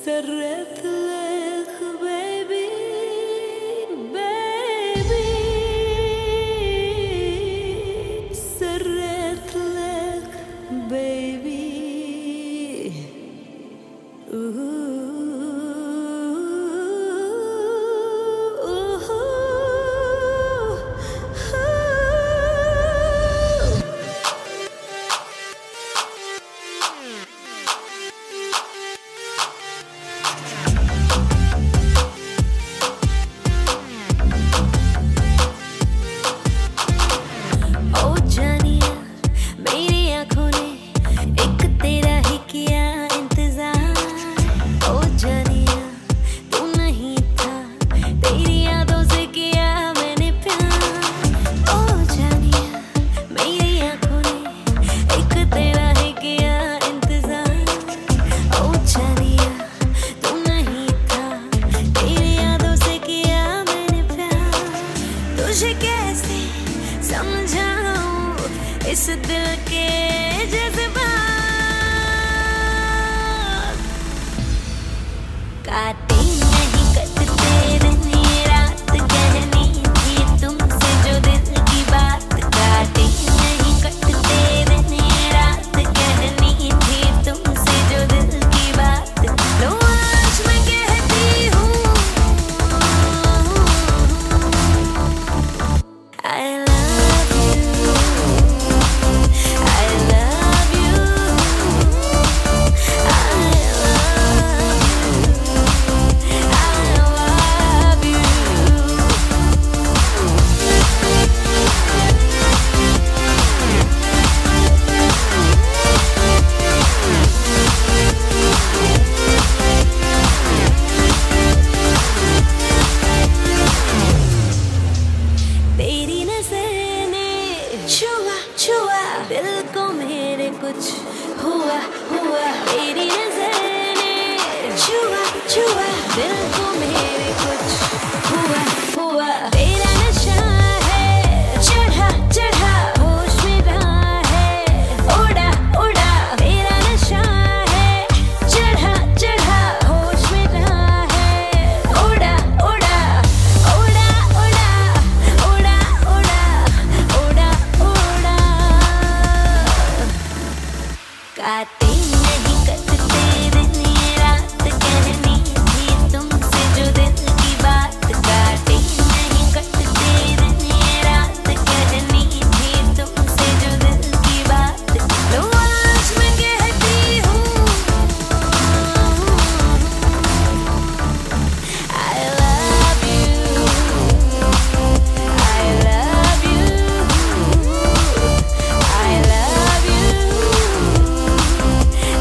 Serretlik, baby, baby. Serretlik, baby. Ooh. इस दिल के जज्बात काटे नहीं कटते दिन ये रात कहनी थी तुमसे जो दिल की बात काटे नहीं कटते दिन ये रात कहनी थी तुमसे जो दिल की बात लो आज मैं कहती हूँ I love you दिल को मेरे कुछ हुआ हुआ तेरी नजर ने छुआ छुआ दिल को मेरे कुछ हुआ हुआ तेरा नशा है चढ़ा चढ़ा होश में रहा है उड़ा उड़ा तेरा नशा है चढ़ा चढ़ा होश में रहा है उड़ा उड़ा उड़ा उड़ा उड़ा उड़ा उड़ा उड़ा काटे नहीं कटते दिन ये रात कहनी थी तुमसे जो दिल की बात काटे नहीं कटते दिन ये रात कहनी थी तुमसे जो दिल की बात लो आज मैं कहती हूँ I love you I love you I love you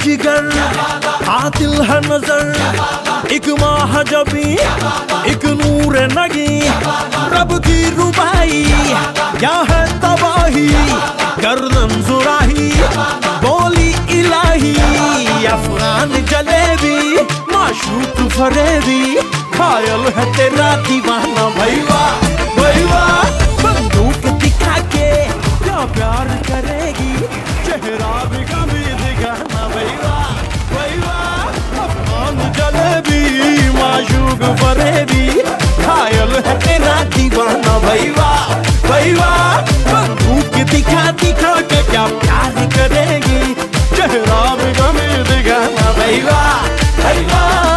जिगर कातिल है नजर एक माह जबी एक नूर नगी रब की रुबाई क्या है तबाही गर्दन जुराही बोली इलाही अफगान जलेबी माशूक फरेबी खायल है तेरा दीवाना भैया भैया बंदूक दिखा के क्या प्यार करेगी चेहरा भी कभी दिखाना भैया भैया अफगान जलेबी माशूक फरेबी खायल है तेरा दीवाना भैया भैया बंदूक दिखा दिखा के क्या प्यार करेगी चेहरा भी कभी दिखाना भैया भैया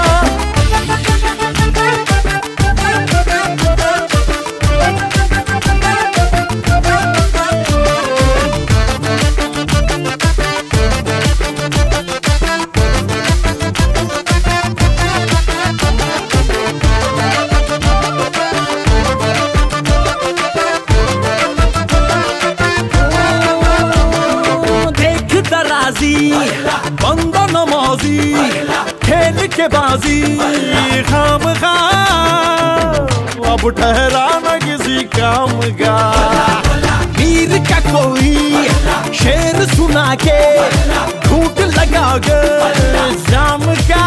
बंदा नमाजी खेल के बाजी खाम खा अब ठहरा न किसी काम का वीर का कोई शेर सुना के झूठ लगा के जाम का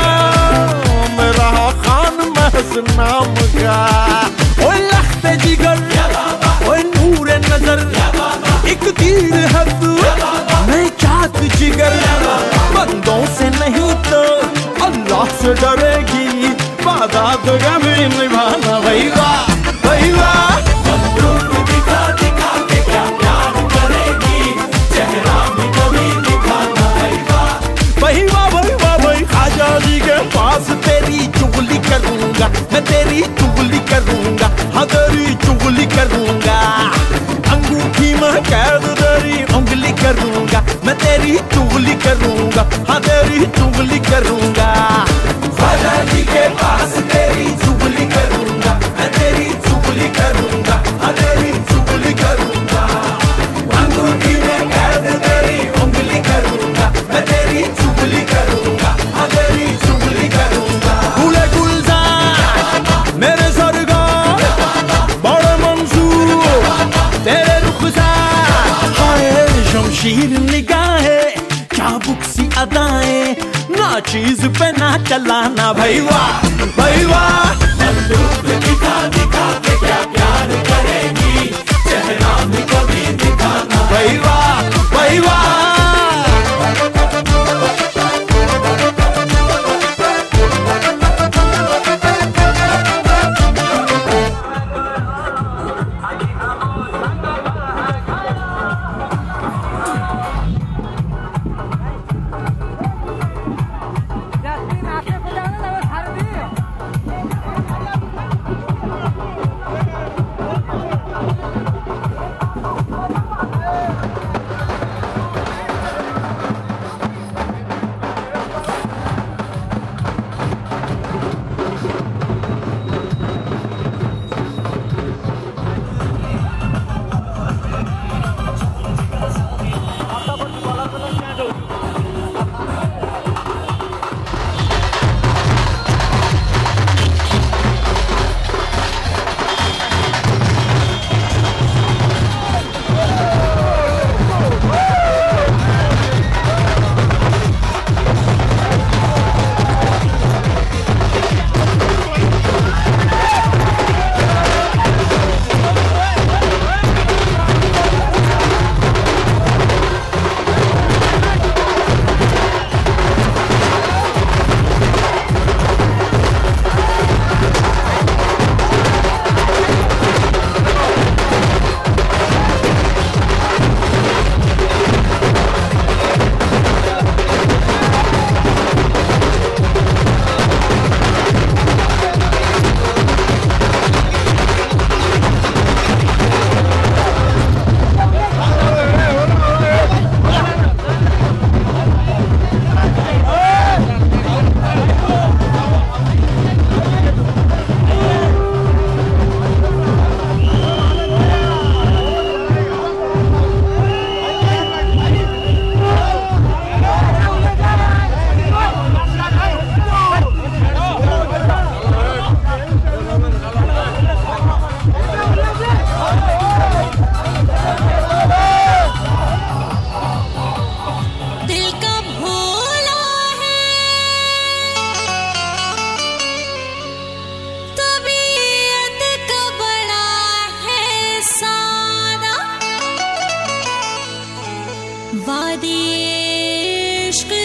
मेरा खान महज नाम का ओ लख्ते जिगर ओ नूर नजर एक तीर है तू मैं चाक जिगर बंदों से नहीं तो अल्लाह से डरेगी वादा तो कभी निभाना भैया भैया बंदूक दिखा दिखा के क्या प्यार करेगी चेहरा भी कभी दिखाना भैया भैया भैया भाई खाजा जी के पास तेरी चुगली करूंगा मैं तेरी चुगली करूंगा हाँ तेरी चुगली करूंगा अंगूठी में कैद तेरी उंगली करूंगा मैं तेरी चुगली करूंगा हाँ तेरी चुगली करूंगा ख्वाजा जी के पास तेरी चुगली करूंगा मैं तेरी चुगली करूंगा हाँ तेरी चुगली करूंगा अंगूठी में कैद तेरी उंगली करूंगा मैं तेरी चुगली करूंगा हाँ तेरी चुगली करूंगा गुले गुलजार मेरे सरगार बड़े मंसूर तेरे रुखसार हाय शमशीर निगाहें चाबुक सी अदाएं ना चीज पे ना चलाना भैया भैया बंदूक दिखा दिखा के क्या प्यार करेगी चेहरा भी कभी दिखाना भैया भैया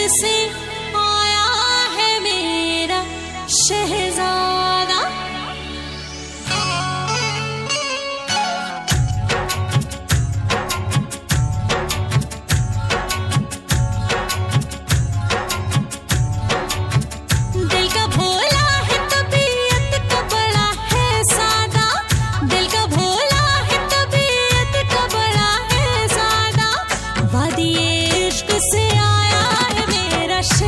से आया है मेरा शहजादा। दिल का भोला है तबीयत का बड़ा है सादा, दिल का भोला है तबीयत का बड़ा है सादा। वादी इश्क से आया है मेरा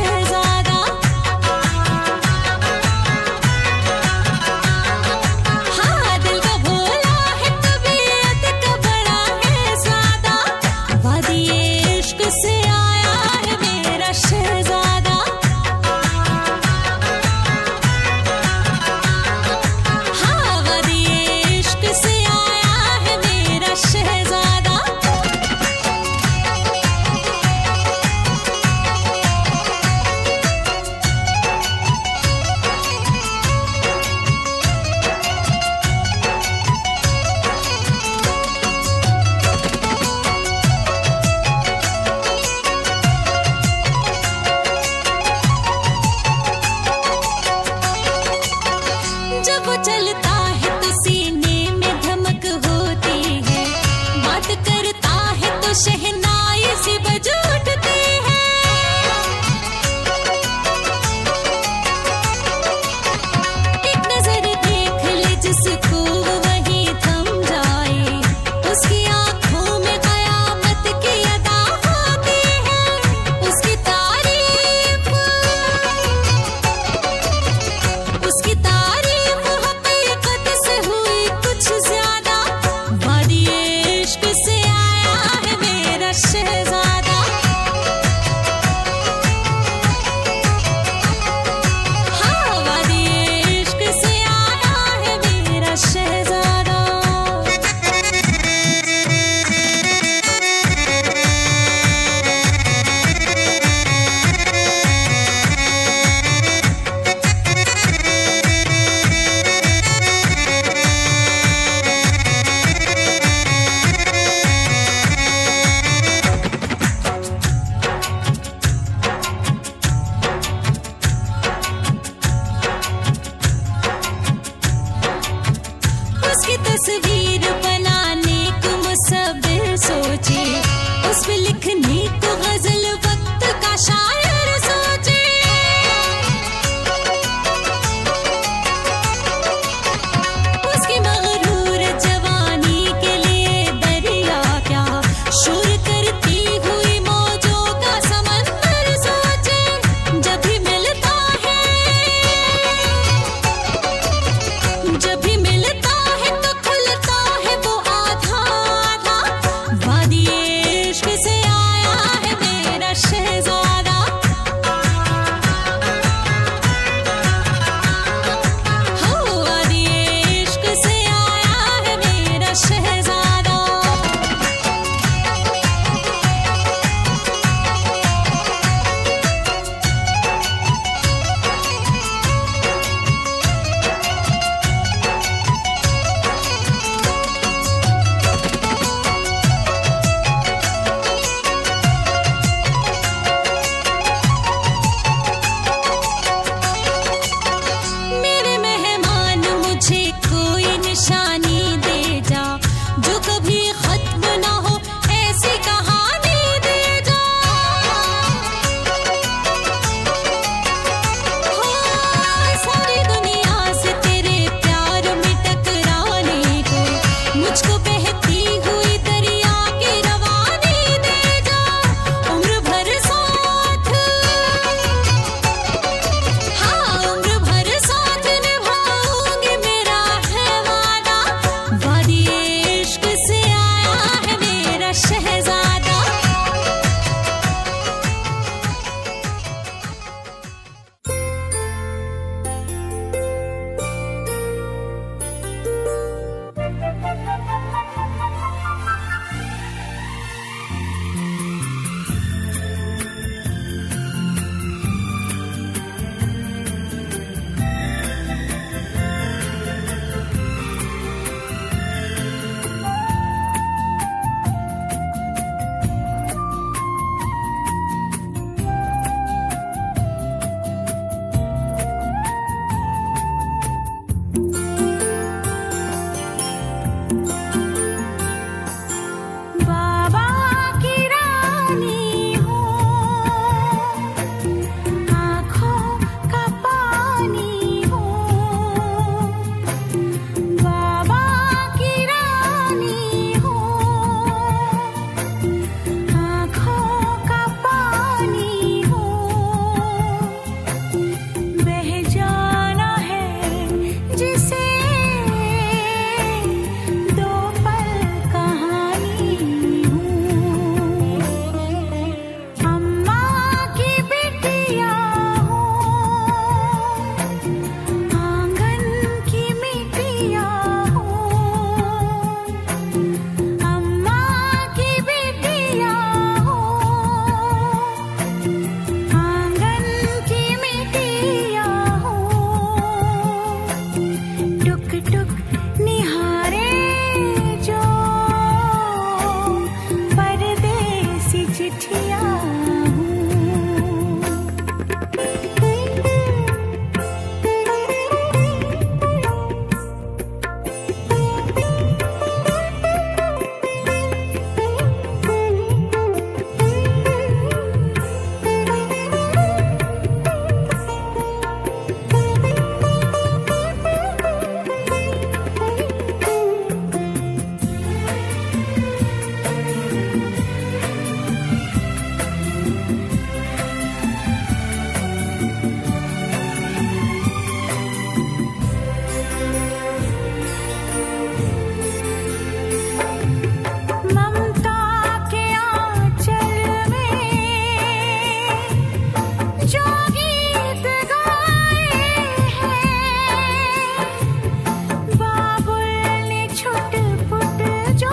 जो गीत गाए हैं बाबुल ने छुट-पुट जो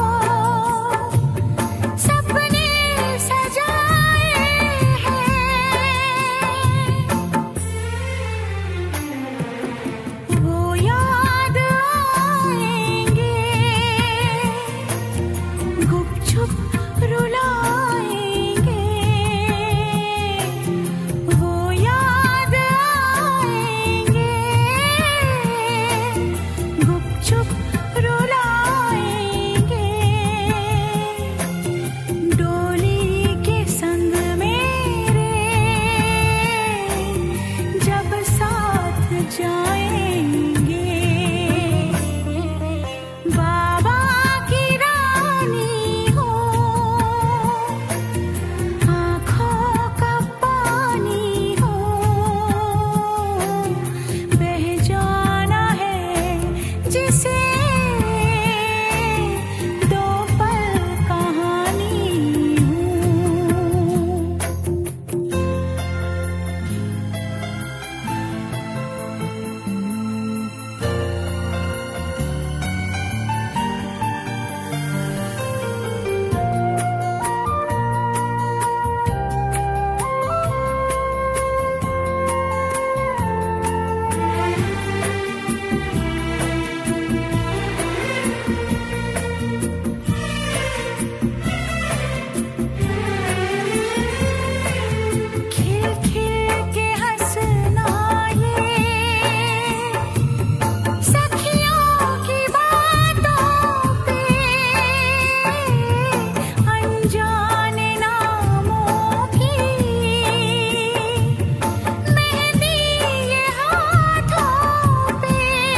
सपने सजाए हैं वो याद आएंगे गुपचुप रुलाएंगे वो याद आएंगे गुपचुप रुलाएंगे डोली के संग मेरे जब साथ जाएंगे बाबा की रानी हो आँखों का पानी हो बह जाना है जिसे दो पल कहानी हूँ खिल खिल के हंसना ये सखियों की बातों पे अनजाने नामों की मेहंदी ये हाथों पे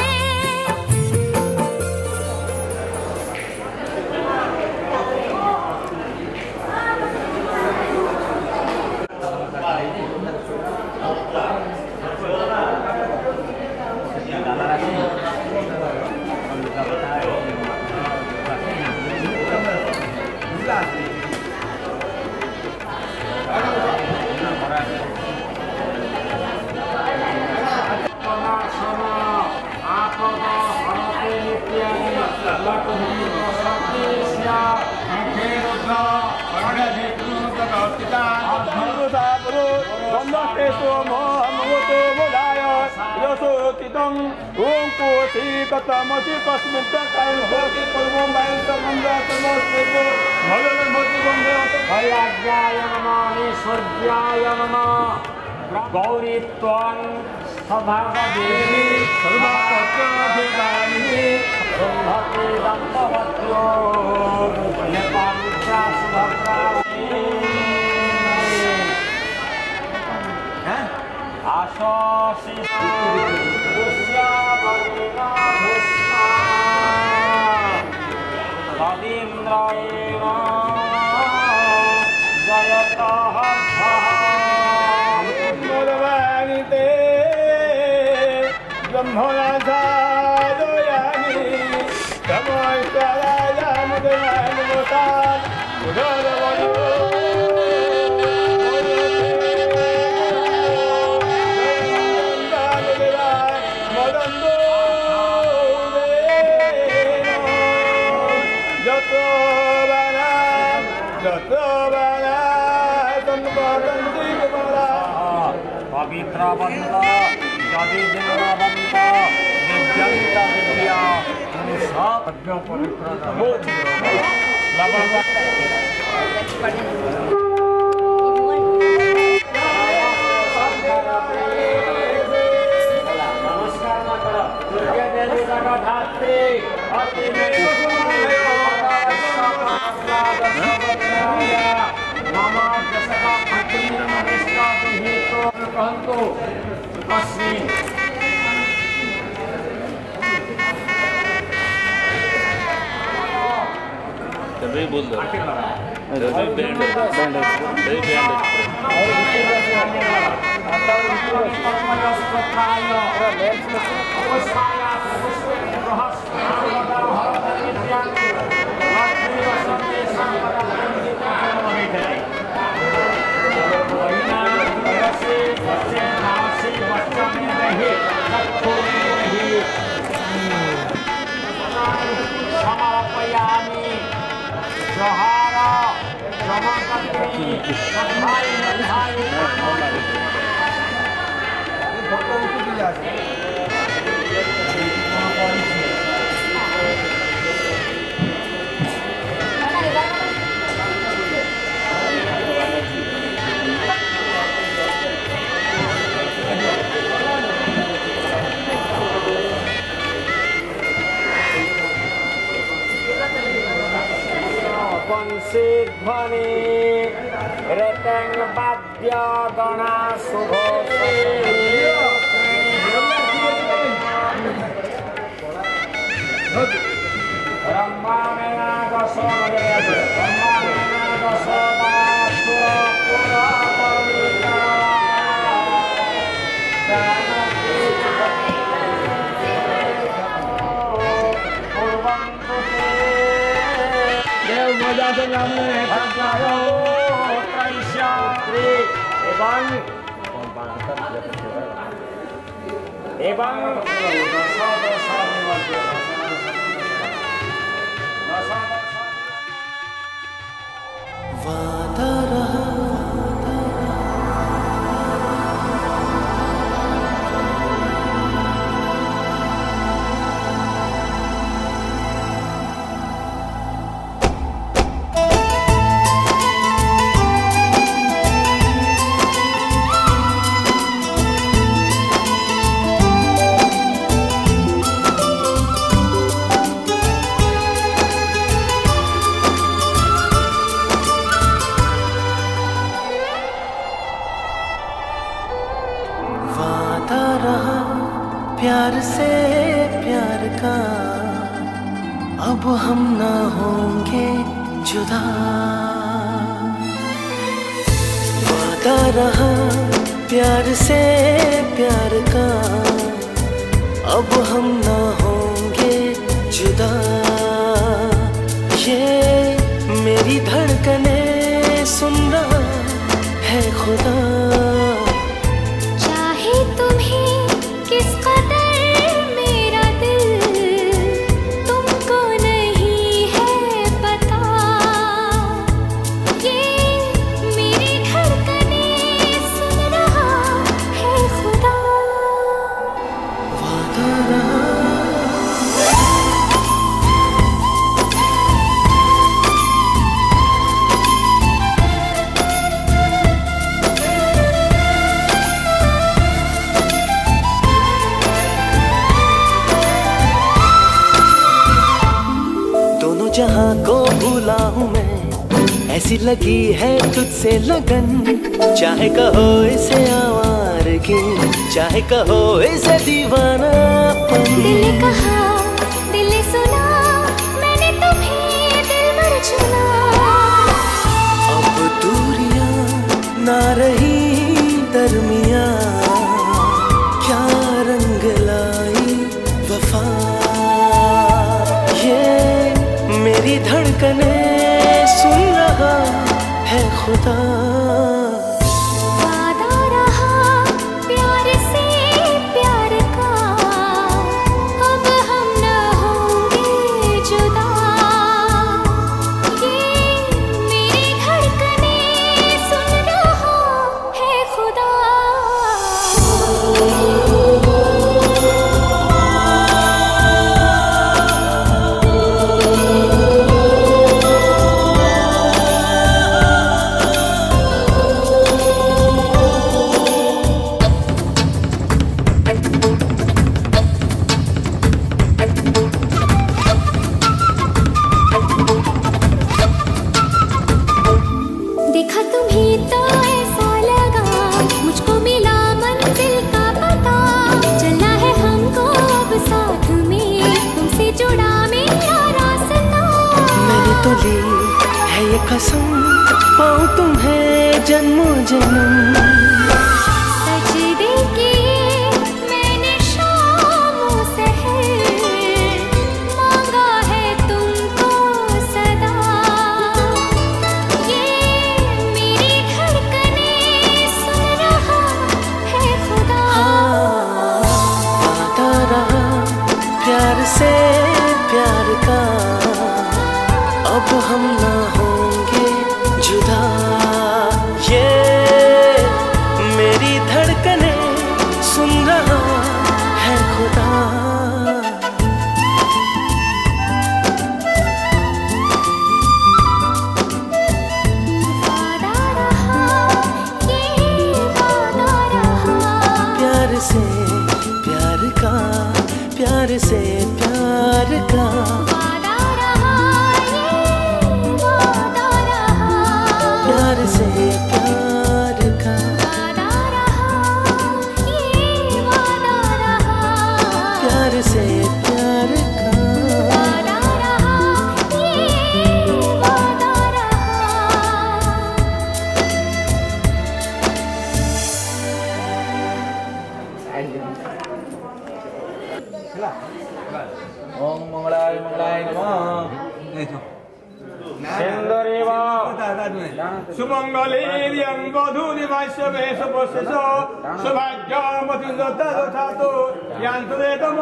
गौरी त्वं सभागदेवी सर्वपत्राधिकारिणी ब्रह्मति दम्पत्यो नेपाञ्चा सुभद्राणी आशासिता पुष्यावलिना भूष्मा तदीन्द्रायेण जयतः मुदवानिते ब्रह्मणाधारयामि तमोस्तराया मुदवानिमुता उदरवनो मदन्दो जतो बना संपदन्ति कुमारा पवित्रवन्त यदि जिन्नवन्त दिव्यन्त दिव्या सब पवित्र नमस्कार माता दुर्गा देवी का धात्री अति मामा जसका भक्तिन नमस्कार हेतु कहंतो अस्मिन् तभी बोल दो तभी बैंड प्यार से प्यार का अब हम ना होंगे जुदा, वादा रहा प्यार से प्यार का अब हम ना होंगे जुदा। ये मेरी धड़कने सुन रहा है खुदा, चाहे तुम्हें किस कदर मेरा दिल तुमको नहीं है पता। ये मेरी धड़कने सुन रहा है खुदा, वादा रहा। जहाँ को भूला हूँ मैं, ऐसी लगी है तुझसे लगन। चाहे कहो इसे आवारगी, चाहे कहो इसे दीवानापन। दिल कहा दिल सुना, मैंने तुम्हें दिल भर चुना। अब दूरियां ना रही दरमियां, क्या रंग लाई वफा। ये मेरी धड़कने सुन रहा है खुदा, वादा रहा प्यार से प्यार का अब हम ना होंगे जुदा। ये मेरी धड़कने सुन रहा है खुदा। देखा तुम्हें तो ऐसा लगा, मुझको मिला मंजिल का पता। चलना है हमको अब साथ में, तुमसे जुड़ा मेरा रास्ता। मैंने तो ली है ये कसम, पाऊं तुम्हें जन्मों जन्म। सजदे किए मैंने शामों सहर, मांगा है तुमको सदा। ये मेरी धड़कने सुन रहा प्यार से प्यार का, प्यार से प्यार का वादा रहा, ये वादा रहा, प्यार से प्यार का वादा रहा, ये वादा रहा, प्यार से प्यार का वादा रहा, ये वादा रहा। ओम मंगलाय मंगलाय नमः। सिंदूरेव सुमंगलेर्यं वधूनिवास्य वेशभूषितो सौभाग्यवती दत्तातो यान्तु वेदम।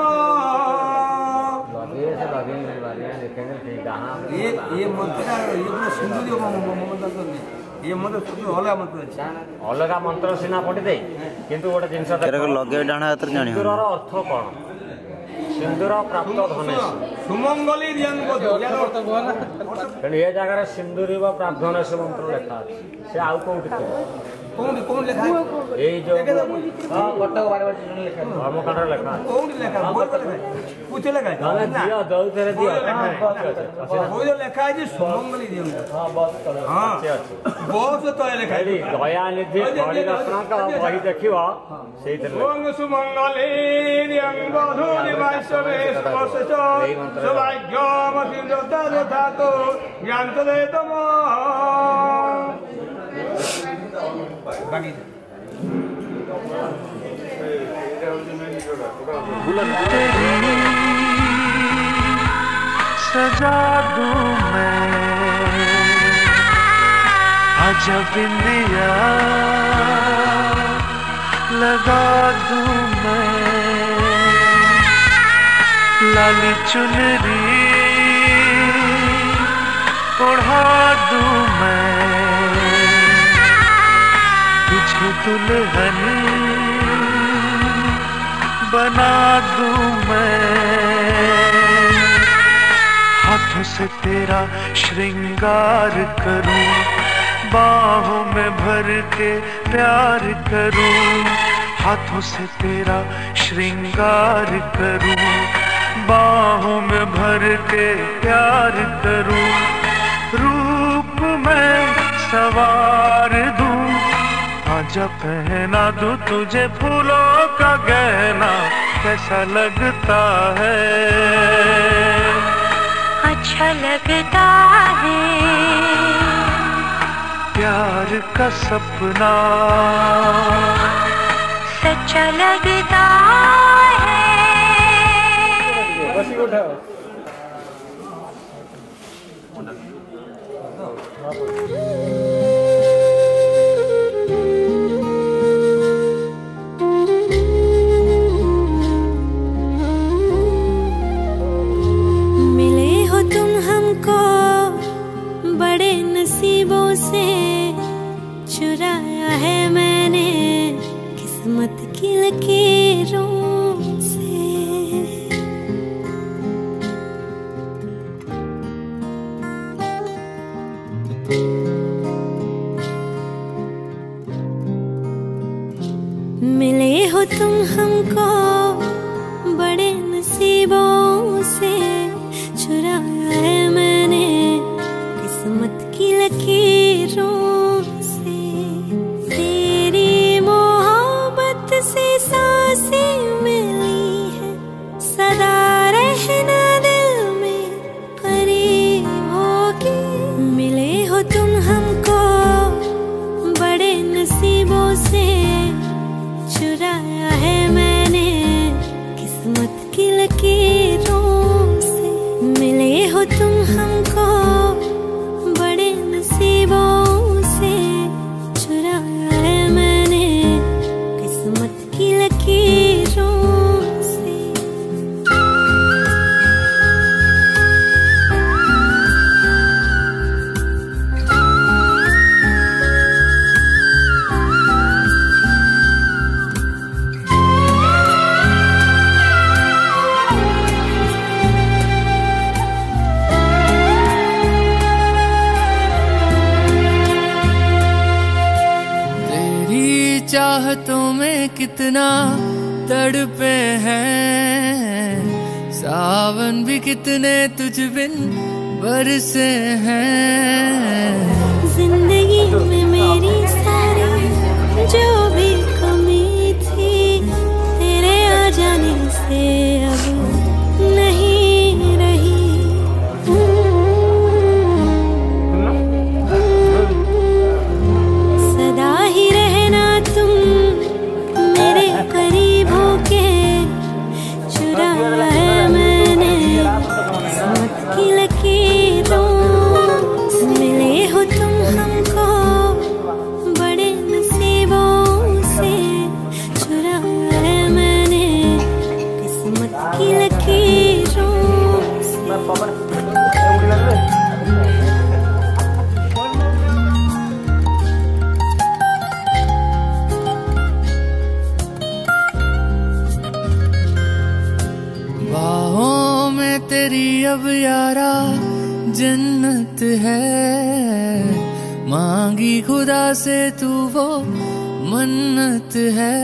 ये मंत्र ये पूरा सिंदूरी मंत्र ये मंत्र सब अलग मंत्र है। अलग मंत्र सीना पढ़ी दे किंतु गोटे जिनस लगे डाण हाथ सिंदूर अर्थ कौन? सिंदूर प्राप्त धनेश सुमंगली तेणु ये जगह सिंदूरी प्राप्त धनेश मंत्र लेखा से आउ कौटी कौन कौन लिखा है? ये जो हां कटक बारे लिखा है। धर्मकांड लेखा कौन लिखा है? बोल लिखा है कुछ लिखा है ना दिया दौ तेरे दिया वो जो लिखा है जी सुमंगली दिया। हां बस हां अच्छे अच्छे बहुत तो लिखा है दया निधि बड़ी रत्ना का वही देखिबा सेही तरह ओम सुमंगली वधूनिवास्य वेशभूषितो सौभाग्यवती दत्तातो यान्तु वेदम। सजा दूं मैं आजा बिंदिया लगा दूं मैं लाली चुनरी ओढ़ा दूं मैं तुझे दुल्हन बना दूं मैं हाथों से तेरा श्रृंगार करूं बाहों में भर के प्यार करूं हाथों से तेरा श्रृंगार करूं बाहों में भर के प्यार करूं रूप में सवार दूं आजा पहना दूं तुझे फूलों का गहना कैसा लगता है अच्छा लगता है प्यार का सपना सच्चा लगता है। मिले हो तुम हमको बड़े नसीबों से चुराया है मैंने किस्मत की लकीरों से। मिले हो तुम हमको बड़े नसीबों से चुराया है मैंने किस्मत की लकीरों से। तेरी मोहब्बत से सांसें मिली है सदा रहना दिल में करीब होके। मिले हो तुम हमको बड़े नसीबों से चुराया है मैंने किस्मत की लकीरों से। मिले हो तुम हमको बड़े नसीबों से चुराया है मैंने किस्मत की लकीरों से। चाहतों में कितना तड़पे हैं, सावन भी कितने तुझ बिन बरसे हैं। जिंदगी में मेरी सारी जो भी कमी थी, तेरे आ जाने से अब नहीं रही। सदा ही रहना तुम मेरे करीब होके, चुराया है मैंने किस्मत की लकीरों। मिले हो तुम हमको बड़े नसीबों से, चुराया है मैंने किस्मत की लकीरों से। बाहों में तेरी अब यारा जन्नत है, मांगी खुदा से तू वो मन्नत है।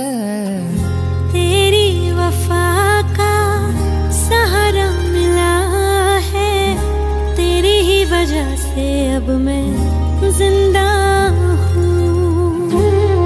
तेरी वफा का सहारा मिला है, तेरी ही वजह से अब मैं जिंदा हूँ।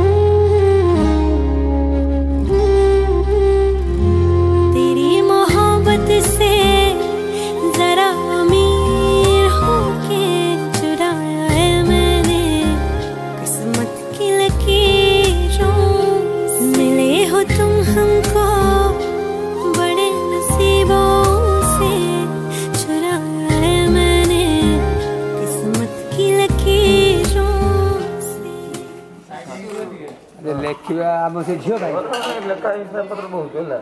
तेरी मोहब्बत से जरा अमीर होके, चुराया है मैंने किस्मत की लकीरों। मिले हो तुम हमको बड़े नसीबों से, चुराया है मैंने किस्मत की लकीरों से। ଲେଖିବା ଆମ ସେ ଝିଅ ପାଇଁ ଲେଖା ହିସାବ ପତ୍ର ବହୁତ ହେଲା।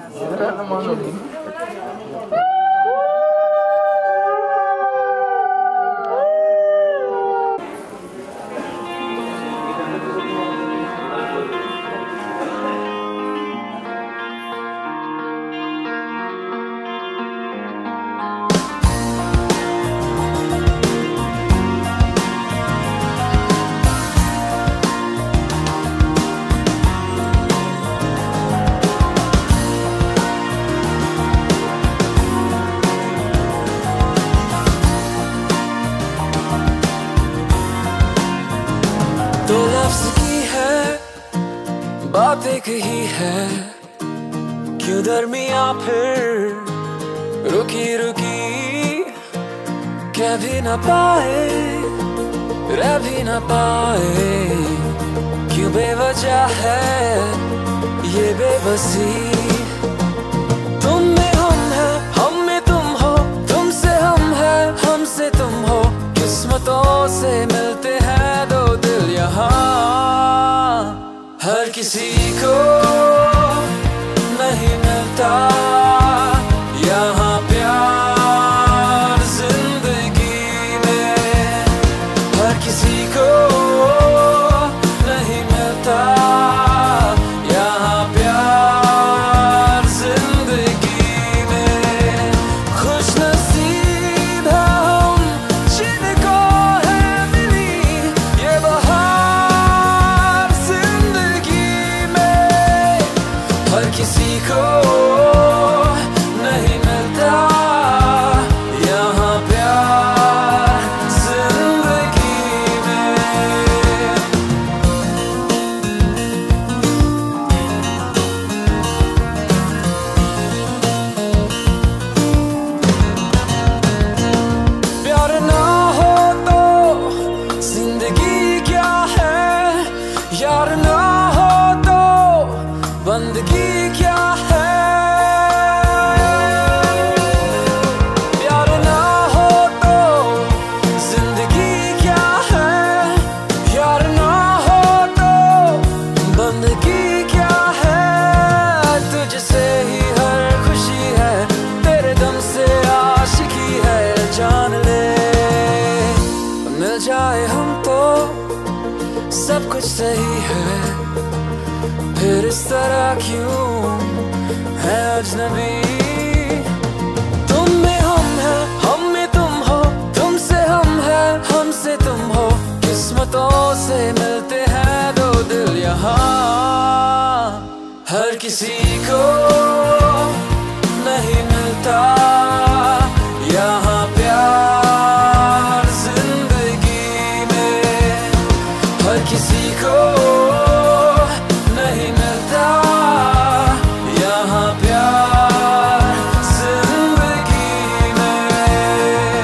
तो लफ्ज की है बात एक ही है, क्यों दरमिया फिर रुकी रुकी। कह भी न पाए रह भी न पाए, क्यों बेवजह है ये बेबसी। तुम में हम है, हम में तुम हो, तुमसे हम है, हमसे तुम हो। किस्मतों से मिलते हैं दो दिल यहाँ, हर किसी को नहीं मिलता यहाँ प्यार जिंदगी में। हर किसी को नहीं मिलता यहाँ प्यार जिंदगी में। खुश नसीब है हम जिनको है मिली ये बहार जिंदगी में। हर किसी को नहीं मिलता यहाँ प्यार जिंदगी में। प्यार ना हो तो जिंदगी क्या है, यार ना हो तो बंदगी क्या है। प्यार ना हो तो जिंदगी क्या है, यार ना हो तो बंदगी क्या है। तुझसे ही हर खुशी है, तेरे दम से आशिकी है। जान ले मिल जाए हम तो सब कुछ सही है, फिर इस तरह क्यों है अजनबी। तुम में हम है, हम में तुम हो, तुमसे हम है, हमसे तुम हो। किस्मतों से मिलते हैं दो दिल यहाँ हर किसी को नहीं मिलता, यहाँ प्यार जिंदगी में हर किसी को नहीं मिलता, यहाँ प्यार जिंदगी में।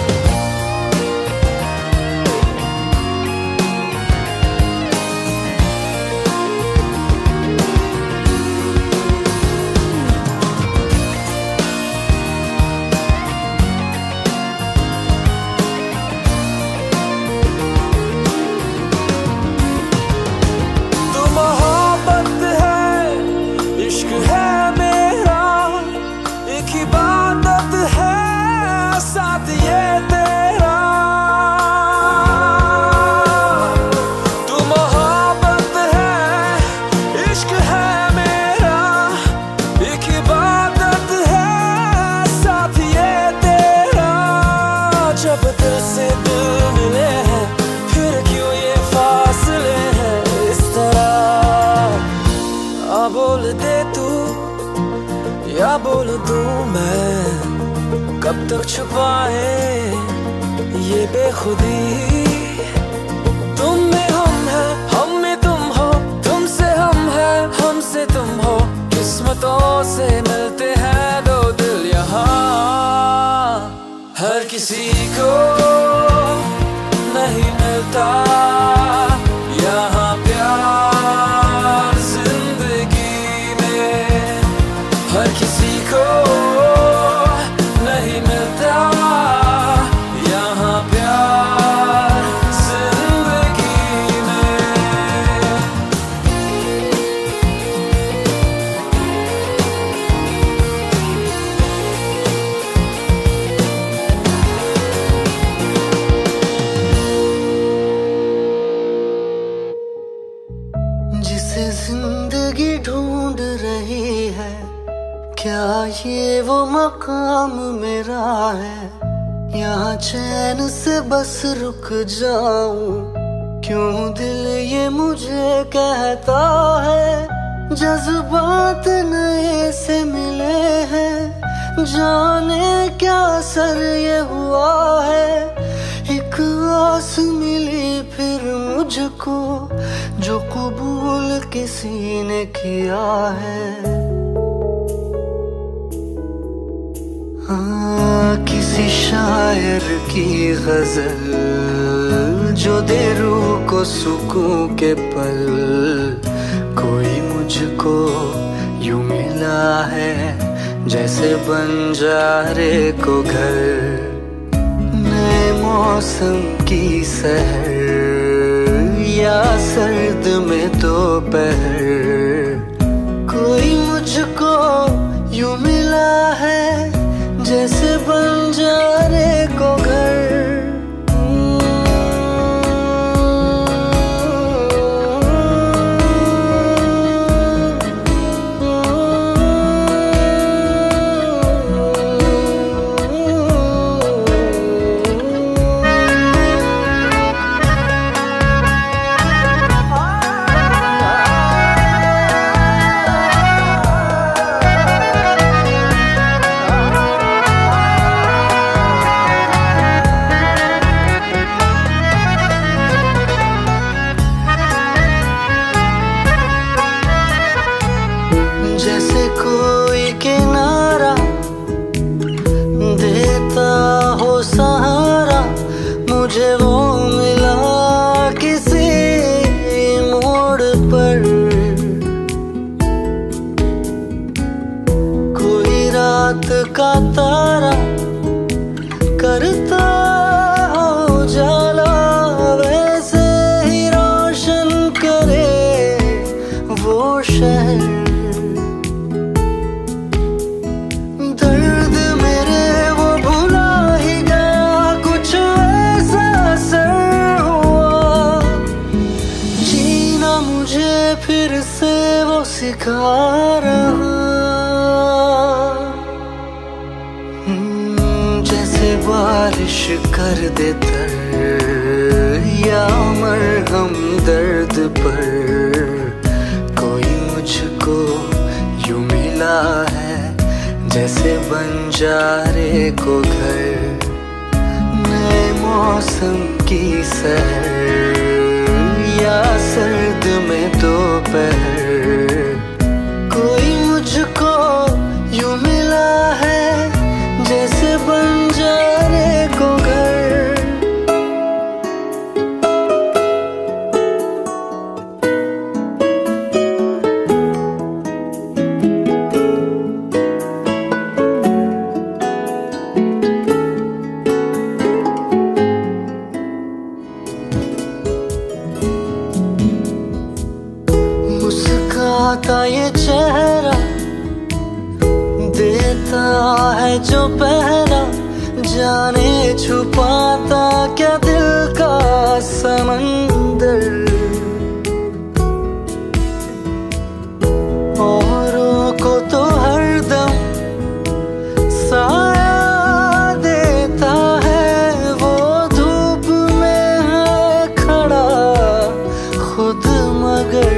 बोल दे तू या बोल दूं मैं, कब तक छुपाए ये बेखुदी। तुम में हम है, हम में तुम हो, तुमसे हम है, हमसे तुम हो, किस्मतों से मिलते हैं दो दिल यहाँ हर किसी को नहीं मिलता, यहाँ प्यार जिंदगी में हर किसी को नहीं मिलता, यहाँ प्यार जिंदगी में। जिसे जिंदगी ढूंढ रही है, क्या ये वो मकाम मेरा है? यहाँ चैन से बस रुक जाऊं, क्यों दिल ये मुझे कहता है? जज्बात नए से मिले हैं, जाने क्या सर ये हुआ है। एक आस मिली फिर मुझको, जो कबूल किसी ने किया है। किसी शायर की गजल जो दे रूह को सुकून के पल, कोई मुझको यूं मिला है जैसे बंजारे को घर। नए मौसम की सहर या सर्द में दोपहर, कोई मुझको यूं मिला है जैसे बंजारे को घर। जैसे कोई किनारा देता हो सहारा, मुझे वो मिला किसी मोड़ पर। कोई रात का तारा करता हो जाला, वैसे ही रोशन करे वो शहर। फिर से वो सिखा रहा, जैसे बारिश कर दे तर या मरहम दर्द पर। बंजारे को घर, नए मौसम की सहर या सर्द में दोपहर, कोई मुझको यूं मिला है जैसे बंजारे को घर। ये चेहरा देता है जो पहरा, जाने छुपाता क्या दिल का समंदर, औरों को तो हरदम साया देता है, वो धूप में है खड़ा खुद मगर,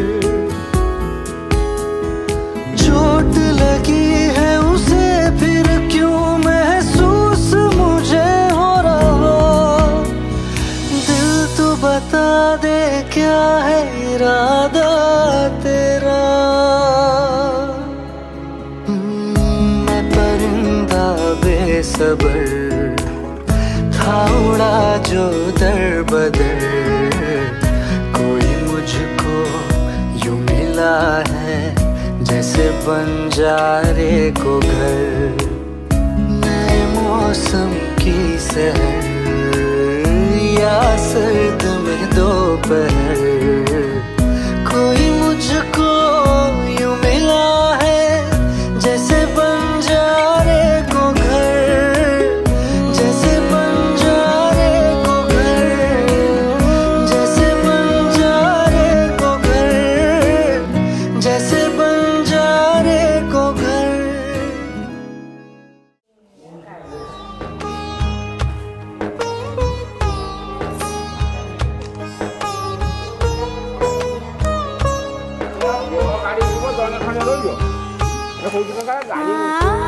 लगी है उसे फिर क्यों महसूस मुझे हो रहा, दिल तो बता दे क्या है इरादा तेरा। मैं परिंदा बेसबर था उड़ा जो दर बदर, कोई मुझको यूं मिला है जैसे बंजारे को घर, नए मौसम की सहर या सर्द में दोपहर, कोई मुझको यूं मिला है जैसे बंजारे को घर, जैसे बंजारे को घर, जैसे बंजारे को घर, जैसे बंजारे को घर। गाड़ी